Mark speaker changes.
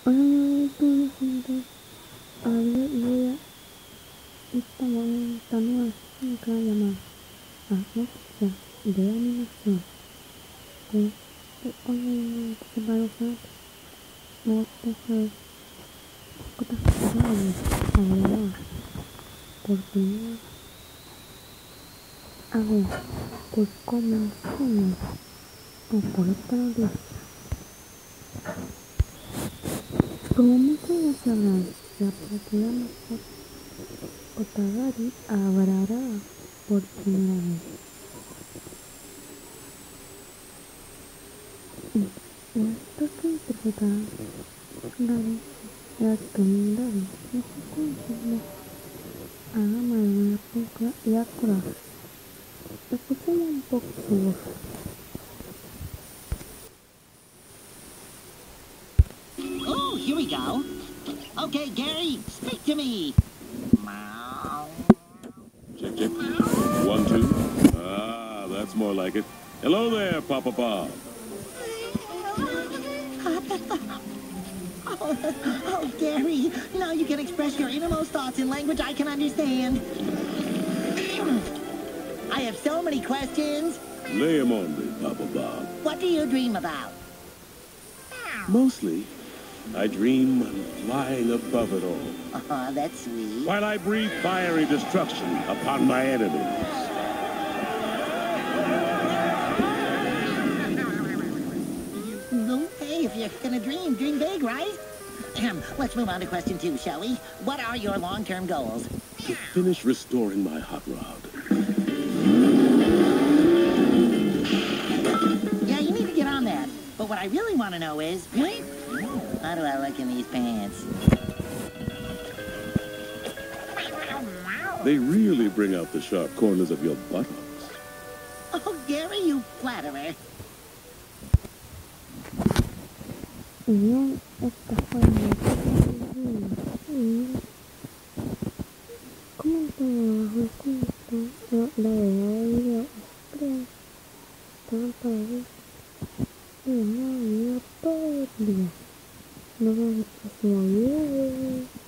Speaker 1: Hola, gente. Voy a estamos en esta nueva sesión que va a llamar Agencia de Animación. Que hoy se parece me gusta saber cosas grabadas por primera. A ver, pues comencemos por esta noticia. Como muchos ya sabrán, la propiedad mejor Otagari hablará por primera vez. Esto que interpretará Gary Yakundari no se consigue a ama de una película y a coraje. Escuchemos un poco su voz.
Speaker 2: Oh, here we go. Okay, Gary, speak to me. Meow.
Speaker 3: Check, check. 1, 2. Ah, that's more like it. Hello there, Papa Bob.
Speaker 2: Oh, Gary, now you can express your innermost thoughts in language I can understand. I have so many questions.
Speaker 3: Lay 'em on me, Papa Bob.
Speaker 2: What do you dream about?
Speaker 3: Mostly, I dream I'm flying above it all,
Speaker 2: Oh, that's sweet.
Speaker 3: while I breathe fiery destruction upon my enemies.
Speaker 2: Hey, if you're gonna dream big, right? Let's move on to question 2, shall we? What are your long-term goals?
Speaker 3: To finish restoring my hot rod.
Speaker 2: Yeah, you need to get on that. But what I really want to know is, how do I look in these pants?
Speaker 3: They really bring out the sharp corners of your buttocks.
Speaker 2: Oh, Gary, you flatterer.
Speaker 1: Bien, esta fue la noticia y comenten abajo la idea del video creo tanto de y no video todo el día. Nos vemos en el próximo video.